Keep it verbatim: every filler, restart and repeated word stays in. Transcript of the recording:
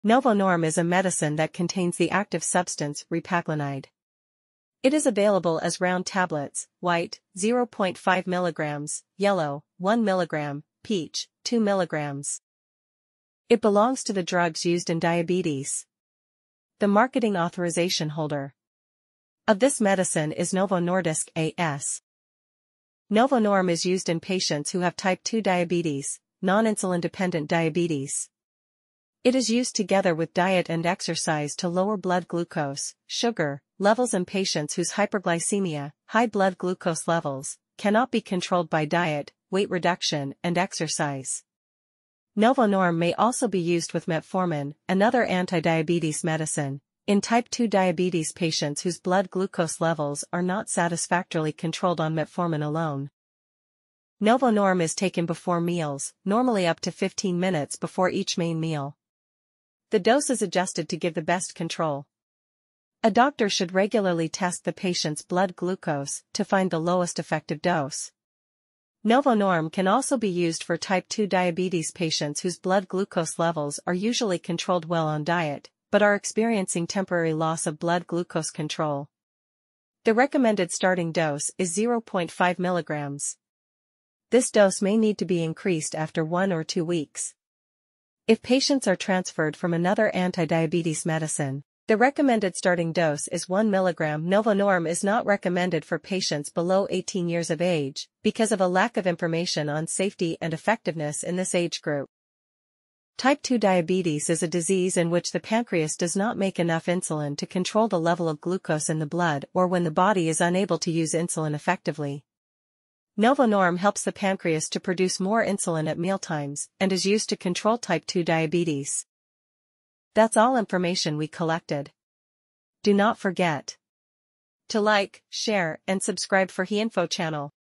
NovoNorm is a medicine that contains the active substance repaglinide. It is available as round tablets, white, zero point five milligrams, yellow, one milligram, peach, two milligrams. It belongs to the drugs used in diabetes. The marketing authorization holder of this medicine is Novo Nordisk A S. NovoNorm is used in patients who have type two diabetes, non-insulin-dependent diabetes. It is used together with diet and exercise to lower blood glucose, sugar, levels in patients whose hyperglycemia, high blood glucose levels, cannot be controlled by diet, weight reduction, and exercise. NovoNorm may also be used with metformin, another anti-diabetes medicine, in type two diabetes patients whose blood glucose levels are not satisfactorily controlled on metformin alone. NovoNorm is taken before meals, normally up to fifteen minutes before each main meal. The dose is adjusted to give the best control. A doctor should regularly test the patient's blood glucose to find the lowest effective dose. NovoNorm can also be used for type two diabetes patients whose blood glucose levels are usually controlled well on diet, but are experiencing temporary loss of blood glucose control. The recommended starting dose is zero point five milligrams. This dose may need to be increased after one or two weeks. If patients are transferred from another anti-diabetes medicine, the recommended starting dose is one milligram. NovoNorm is not recommended for patients below eighteen years of age, because of a lack of information on safety and effectiveness in this age group. Type two diabetes is a disease in which the pancreas does not make enough insulin to control the level of glucose in the blood or when the body is unable to use insulin effectively. NovoNorm helps the pancreas to produce more insulin at mealtimes and is used to control type two diabetes. That's all information we collected. Do not forget to like, share, and subscribe for HeInfo channel.